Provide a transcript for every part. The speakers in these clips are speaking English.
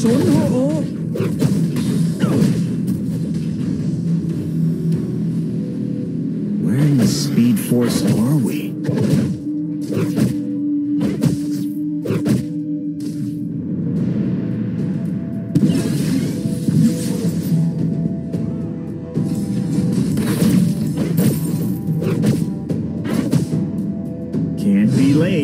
trốn hộ. Where in the Speed Force are we? Can't be late.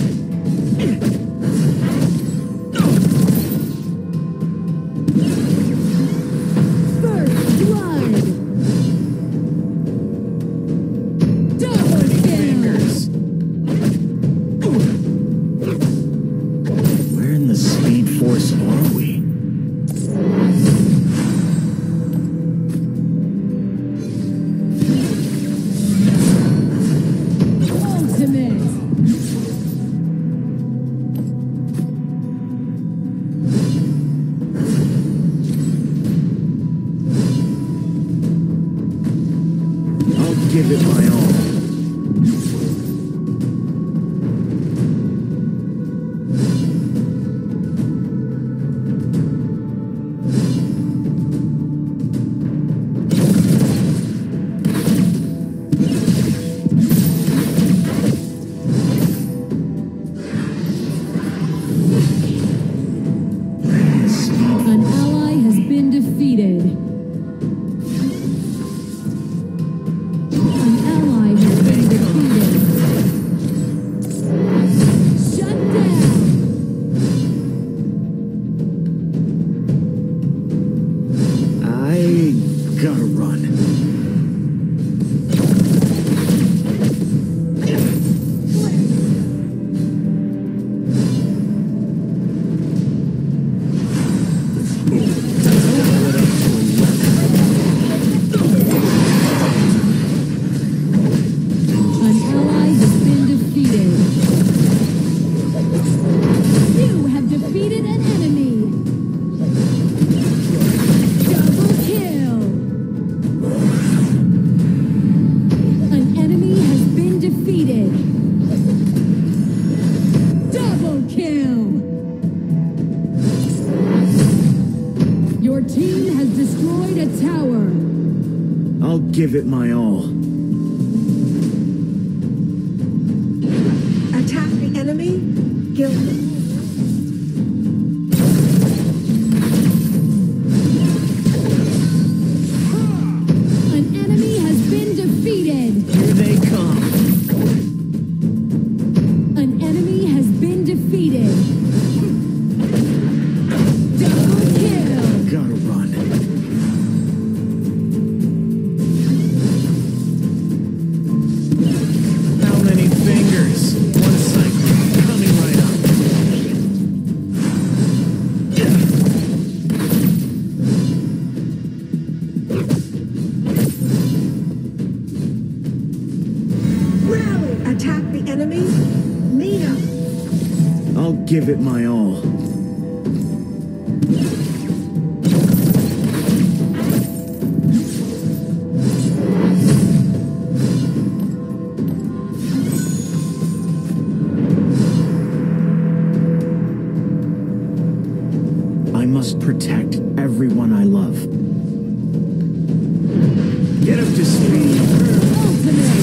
Give it my all. An ally has been defeated. Gotta run. An ally has been defeated. You have defeated an enemy. Double kill. An enemy has been defeated. Double kill. Your team has destroyed a tower. I'll give it my all. Attack the enemy. Kill them. An enemy has been defeated. Here they come. An enemy has been defeated. Double kill. Gotta run. How many fingers? One cycle coming right up. Rally. Attack the enemy. Meet up. I'll give it my all. I must protect everyone I love. Get up to speed. Ultimate.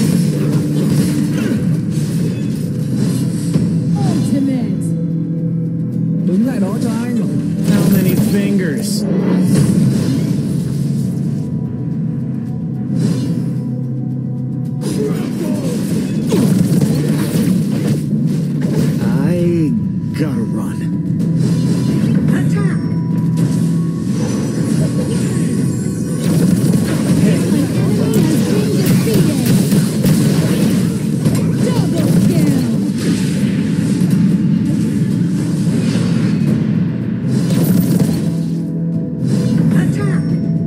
Ultimate. Đứng lại đó cho anh. How many fingers? I gotta run. Attack. An enemy has been defeated. Double kill. Attack.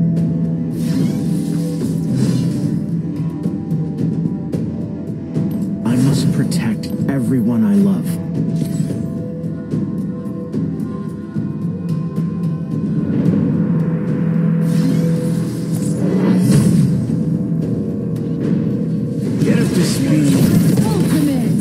I must protect everyone I love. Get up to speed. Ultimate.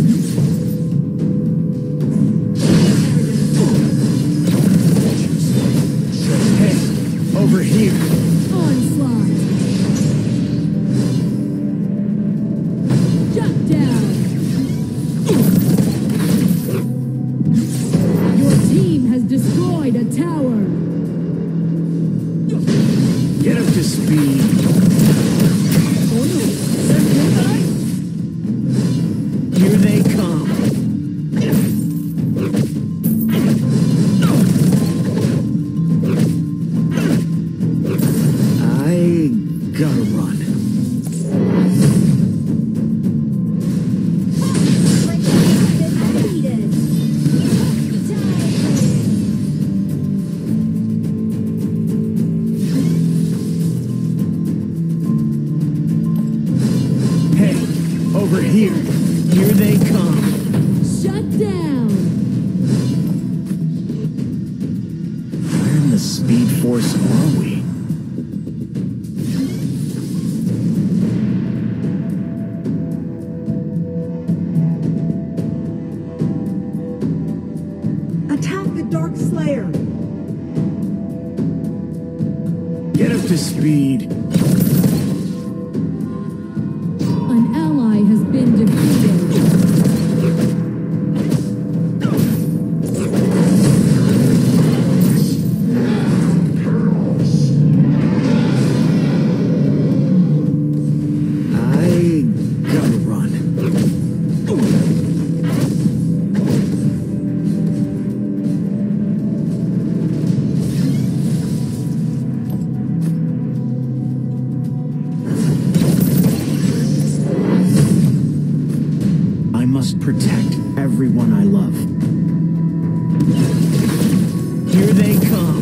Here they come. I gotta run. Over here. Here they come. Shut down. Where in the Speed Force are we? Attack the Dark Slayer. Get up to speed. An ally has been defeated. I gotta run. I must protect everyone I love. Here they come.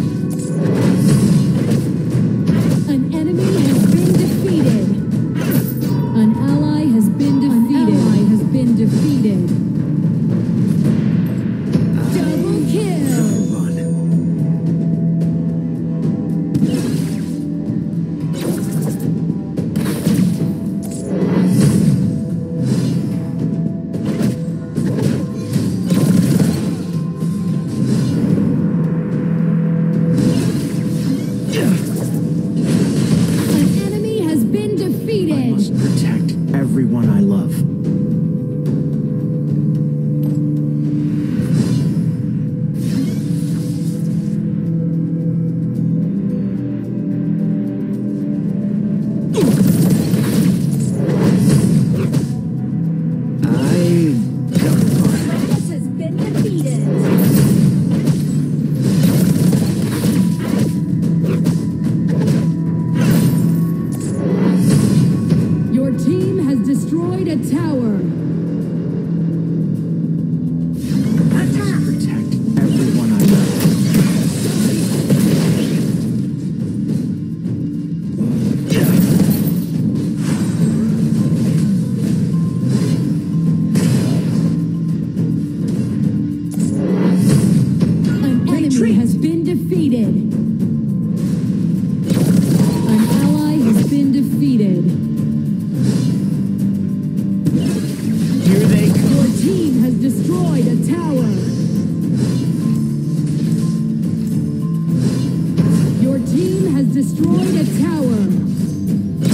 An enemy has been defeated. An ally has been defeated. An ally has been defeated. Double kill. Gotta run. An enemy has been I defeated. must protect everyone I love. I gotta run. This has been defeated. Your team has destroyed a tower. Attack. Protect everyone I love. An enemy Retreat. has been defeated. An ally has been defeated. Here they come. Your team has destroyed a tower. Your team has destroyed a tower.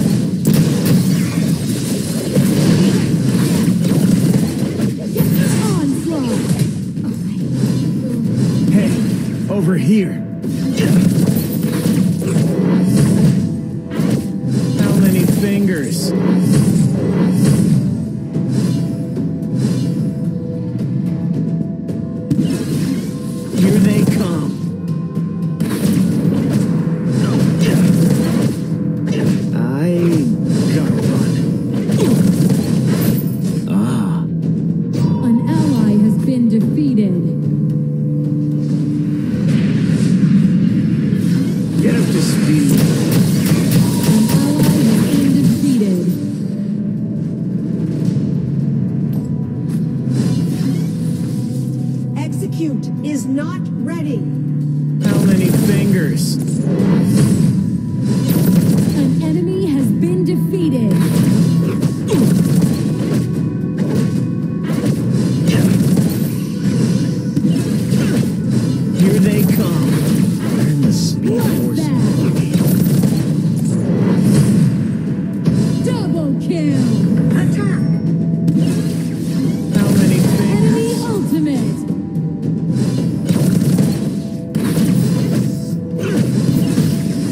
Onslaught. Hey, over here. How many fingers? Here they come. I gotta run. Ah, An ally has been defeated. get up to speed. An ally has been defeated. Execute is not ready. How many fingers? An enemy has been defeated. Here they come. Where in the Speed Force are we? Double kill. Attack. How many Enemy fingers? ultimate.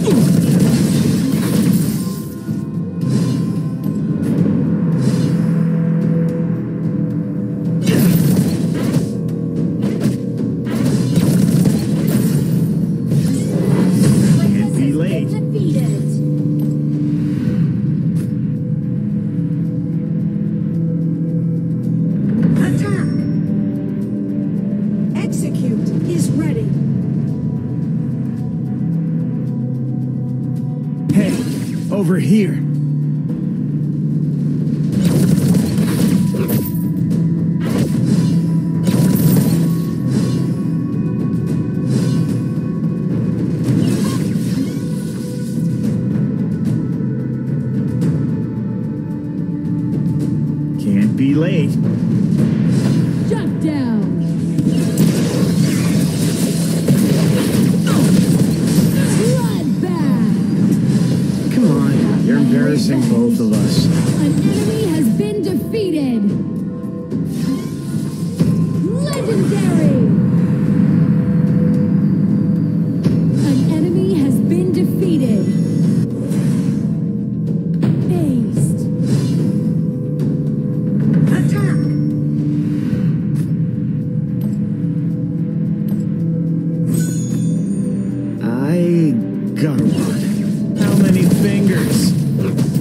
over here. Can't be late. Shut down. Bloodbath. Come on, you're embarrassing both of us. An enemy has been defeated. Legendary. An enemy has been defeated. Aced. Attack! I gotta run. How many fingers?